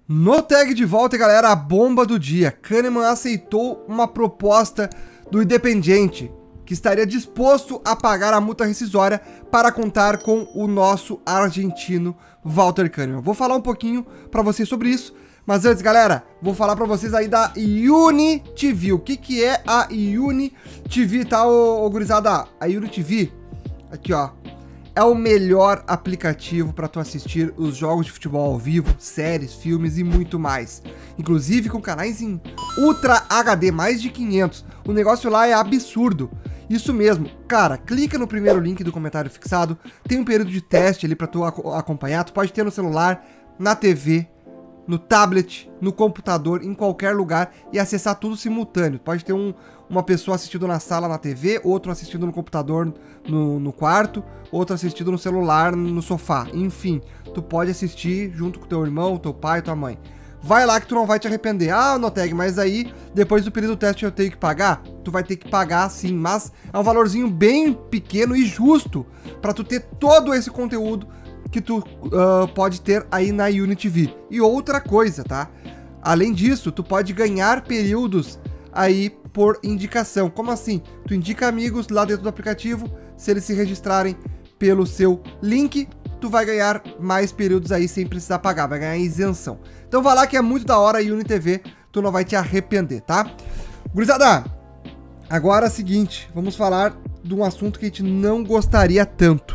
No tag de volta, galera, a bomba do dia. Kahneman aceitou uma proposta do Independiente, que estaria disposto a pagar a multa rescisória para contar com o nosso argentino Walter Kahneman. Vou falar um pouquinho para vocês sobre isso, mas antes, galera, vou falar para vocês aí da UniTV. O que é a UniTV, tá, ô gurizada? A UniTV, aqui ó, é o melhor aplicativo para tu assistir os jogos de futebol ao vivo, séries, filmes e muito mais. Inclusive com canais em Ultra HD, mais de 500. O negócio lá é absurdo. Isso mesmo, cara, clica no primeiro link do comentário fixado, tem um período de teste ali para tu acompanhar. Tu pode ter no celular, na TV, no tablet, no computador, em qualquer lugar e acessar tudo simultâneo. Pode ter uma pessoa assistindo na sala na TV, outro assistindo no computador no quarto, outro assistindo no celular no sofá. Enfim, tu pode assistir junto com teu irmão, teu pai, tua mãe. Vai lá que tu não vai te arrepender. Ah, Noteg, mas aí depois do período do teste eu tenho que pagar? Tu vai ter que pagar sim, mas é um valorzinho bem pequeno e justo para tu ter todo esse conteúdo que tu pode ter aí na UniTV. E outra coisa, tá? Além disso, tu pode ganhar períodos aí por indicação. Como assim? Tu indica amigos lá dentro do aplicativo, se eles se registrarem pelo seu link, tu vai ganhar mais períodos aí sem precisar pagar, vai ganhar isenção. Então vai lá que é muito da hora a UniTV, tu não vai te arrepender, tá? Gurizada, agora é o seguinte, vamos falar de um assunto que a gente não gostaria tanto.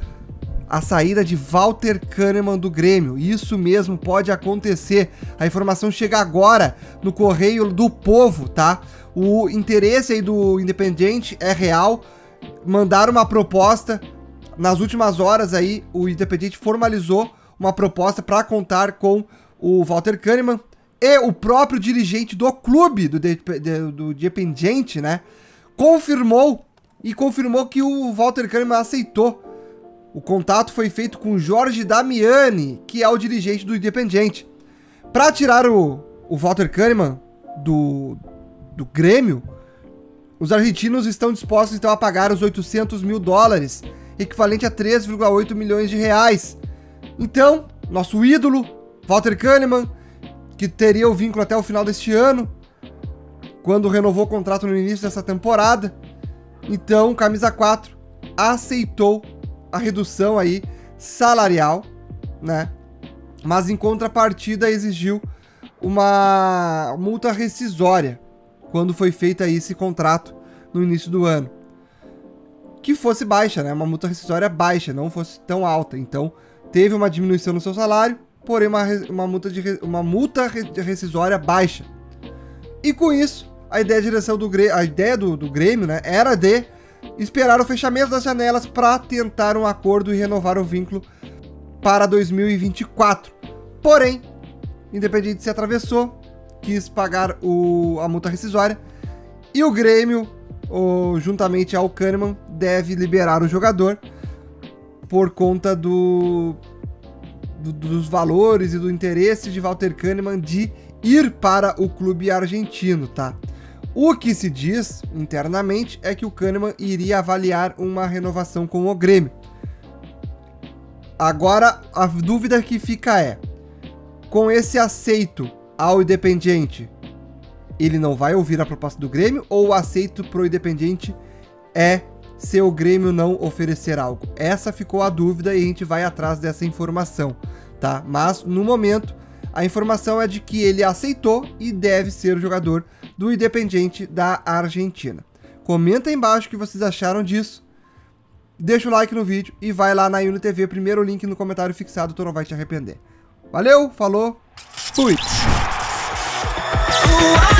A saída de Walter Kahneman do Grêmio. Isso mesmo, pode acontecer. A informação chega agora no Correio do Povo, tá? O interesse aí do Independiente é real. Mandaram uma proposta. Nas últimas horas aí, o Independiente formalizou uma proposta para contar com o Walter Kahneman. E o próprio dirigente do clube, do Independiente, né? Confirmou que o Walter Kahneman aceitou. O contato foi feito com Jorge Damiani, que é o dirigente do Independiente. Para tirar o Walter Kahneman do Grêmio, os argentinos estão dispostos então a pagar os 800 mil dólares, equivalente a 3,8 milhões de reais. Então, nosso ídolo, Walter Kahneman, que teria o vínculo até o final deste ano, quando renovou o contrato no início dessa temporada, então, camisa 4 aceitou a redução aí salarial, né? Mas em contrapartida exigiu uma multa rescisória quando foi feito aí esse contrato no início do ano. Que fosse baixa, né? Uma multa rescisória baixa, não fosse tão alta. Então, teve uma diminuição no seu salário, porém uma multa rescisória baixa. E com isso, a ideia do Grêmio, né, era de esperar o fechamento das janelas para tentar um acordo e renovar o vínculo para 2024. Porém, Independiente se atravessou, quis pagar a multa rescisória e o Grêmio, juntamente ao Kahneman, deve liberar o jogador por conta dos valores e do interesse de Walter Kahneman de ir para o clube argentino, tá? O que se diz internamente é que o Kahneman iria avaliar uma renovação com o Grêmio. Agora, a dúvida que fica é, com esse aceito ao Independiente, ele não vai ouvir a proposta do Grêmio, ou o aceito pro Independiente é se o Grêmio não oferecer algo? Essa ficou a dúvida e a gente vai atrás dessa informação, tá? Mas, no momento, a informação é de que ele aceitou e deve ser o jogador do Independiente da Argentina. Comenta aí embaixo o que vocês acharam disso. Deixa o like no vídeo e vai lá na UniTV, primeiro link no comentário fixado, tu não vai te arrepender. Valeu, falou, fui!